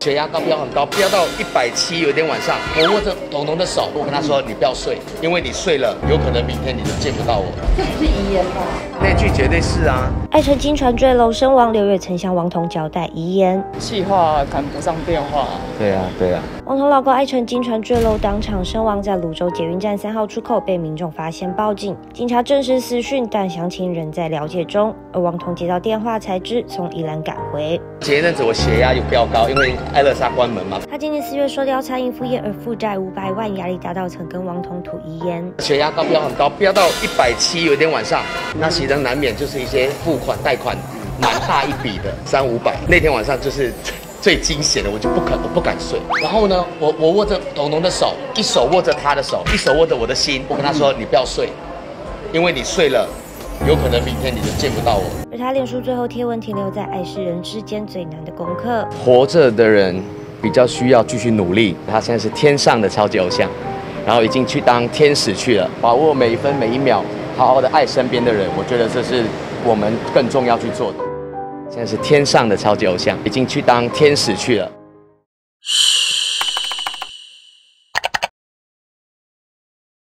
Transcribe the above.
血压高飙很高，飙到170，有一天晚上我握着彤彤的手，我跟他说：“你不要睡，因为你睡了，有可能明天你就见不到我。” 这不是遗言吧？ 那句绝对是啊。 艾成金传坠楼身亡，刘月曾向王彤交代遗言： 气话谈不上变化。 对啊，对啊。 王彤老公艾成金传坠楼当场身亡，在泸州捷运站3号出口被民众发现报警，警察证实死讯，但详情仍在了解中。而王彤接到电话才知从宜兰赶回。 前一阵子我血压有飙高，因为爱乐莎关门嘛。 他今年4月收掉餐饮副业而负债500万，压力大到曾跟王彤吐遗言。 血压高飙很高，飙到170，有一天晚上，那其中难免就是一些付款贷款蛮大一笔的，300-500。那天晚上就是最惊险的，我不敢睡。然后呢，我握着彤彤的手，一手握着他的手，一手握着我的心，我跟他说：“你不要睡，因为你睡了，有可能明天你就见不到我。” 而他脸书最后贴文停留在爱世人之间最难的功课。 活着的人比较需要继续努力，他现在是天上的超级偶像，然后已经去当天使去了，把握每一分每一秒，好好的爱身边的人，我觉得这是我们更重要去做的。现在是天上的超级偶像，已经去当天使去了。